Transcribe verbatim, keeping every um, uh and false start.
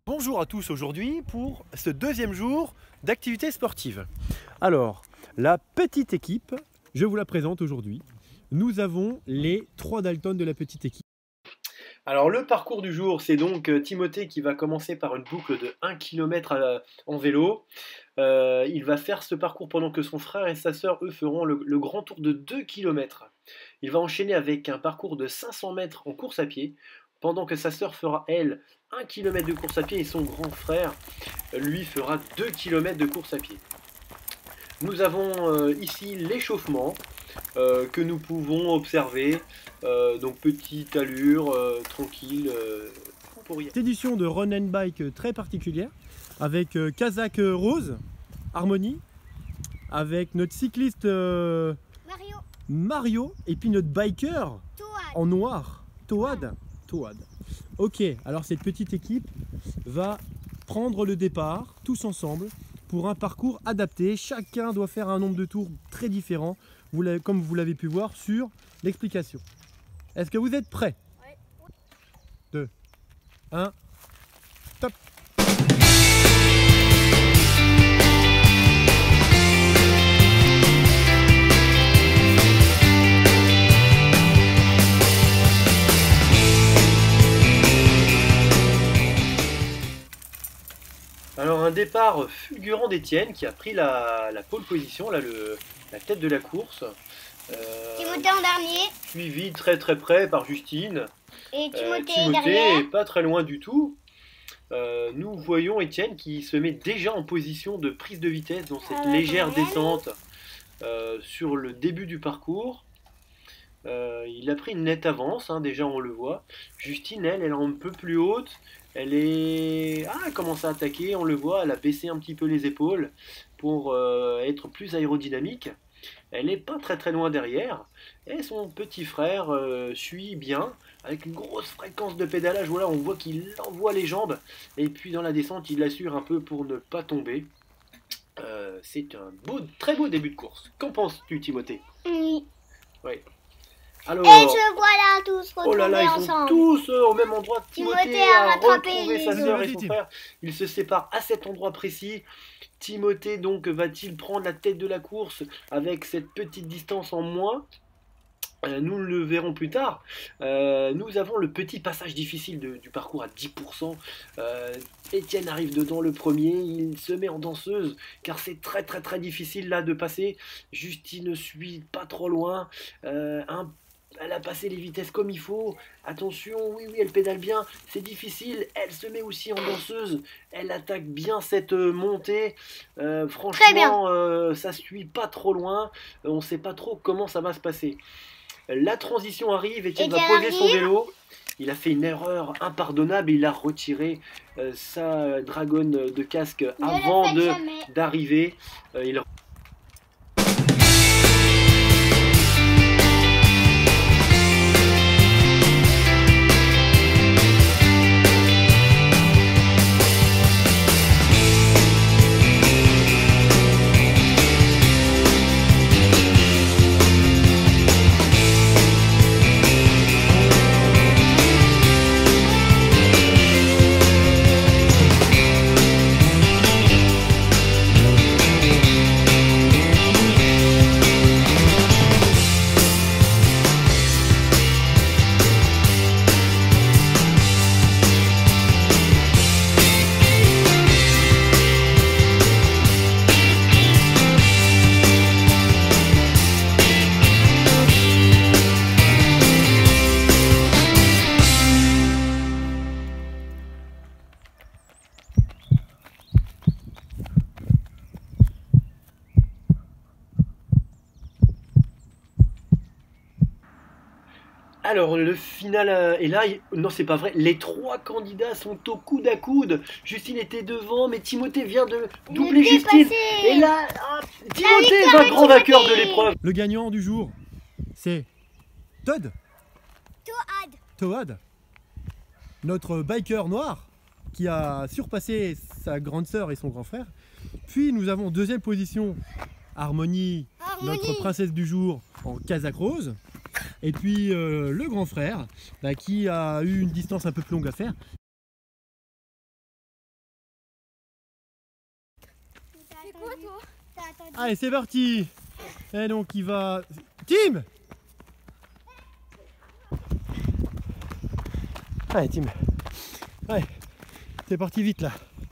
Bonjour à tous aujourd'hui pour ce deuxième jour d'activité sportive. Alors, la petite équipe, je vous la présente aujourd'hui. Nous avons les trois Dalton de la petite équipe. Alors le parcours du jour, c'est donc Timothée qui va commencer par une boucle de un kilomètre en vélo. Euh, il va faire ce parcours pendant que son frère et sa sœur, eux, feront le, le grand tour de deux kilomètres. Il va enchaîner avec un parcours de cinq cents mètres en course à pied, pendant que sa sœur fera, elle, un kilomètre de course à pied et son grand frère, lui, fera deux kilomètres de course à pied. Nous avons euh, ici l'échauffement euh, que nous pouvons observer. Euh, donc petite allure, euh, tranquille. Euh, pour y... Cette édition de Run and Bike très particulière, avec euh, Kazakh Rose, Harmonie, avec notre cycliste euh, Mario. Mario, et puis notre biker Toad. en noir, Toad. Toad. Ok, alors cette petite équipe va prendre le départ, tous ensemble, pour un parcours adapté. Chacun doit faire un nombre de tours très différent, vous comme vous l'avez pu voir sur l'explication. Est-ce que vous êtes prêts? Ouais. deux, un, top! Alors un départ fulgurant d'Étienne qui a pris la, la pole position, là, le, la tête de la course. Euh, Timothée en dernier. Suivi très très près par Justine. Et Timothée, euh, Timothée derrière. est pas très loin du tout. Euh, nous voyons Étienne qui se met déjà en position de prise de vitesse dans cette ah, légère ouais. descente euh, sur le début du parcours. Euh, il a pris une nette avance, hein, déjà on le voit. Justine, elle, elle est un peu plus haute. Elle est... Ah, elle commence à attaquer, on le voit, elle a baissé un petit peu les épaules pour euh, être plus aérodynamique. Elle n'est pas très très loin derrière. Et son petit frère euh, suit bien, avec une grosse fréquence de pédalage. Voilà, on voit qu'il envoie les jambes. Et puis dans la descente, il assure un peu pour ne pas tomber. Euh, C'est un beau, très beau début de course. Qu'en penses-tu, Timothée? Oui. Oui. Alors, et je voilà tous retrouvés oh là là, ils sont ensemble. tous euh, au même endroit. Timothée, Timothée a a rattrapé retrouvé sa les sœur et autres. son frère. Ils se séparent à cet endroit précis. Timothée donc va-t-il prendre la tête de la course avec cette petite distance en moins? euh, Nous le verrons plus tard. Euh, nous avons le petit passage difficile de, du parcours à dix pour cent. Euh, Étienne arrive dedans le premier, il se met en danseuse car c'est très très très difficile là de passer. Justine suit pas trop loin. Euh, un Elle a passé les vitesses comme il faut. Attention, oui, oui, elle pédale bien. C'est difficile. Elle se met aussi en danseuse. Elle attaque bien cette montée. Euh, franchement, euh, ça suit pas trop loin. Euh, on ne sait pas trop comment ça va se passer. La transition arrive. Etienne va poser son vélo. Il a fait une erreur impardonnable. Il a retiré euh, sa dragonne de casque Ne avant le faites jamais. d'arriver. Euh, il Alors le final euh, est là, il... non c'est pas vrai, les trois candidats sont au coude à coude. Justine était devant, mais Timothée vient de doubler Justine. Et là, ah, Timothée va grand vainqueur de l'épreuve. Le gagnant du jour, c'est Todd. Toad. Toad, notre biker noir, qui a surpassé sa grande sœur et son grand frère. Puis nous avons en deuxième position Harmonie, Harmonie. notre princesse du jour en Kazakh Rose. Et puis euh, le grand frère bah, qui a eu une distance un peu plus longue à faire. fait quoi toi? T'as attendu. Allez, c'est parti. Et donc il va... Tim. Allez, Tim. Allez, c'est parti vite là.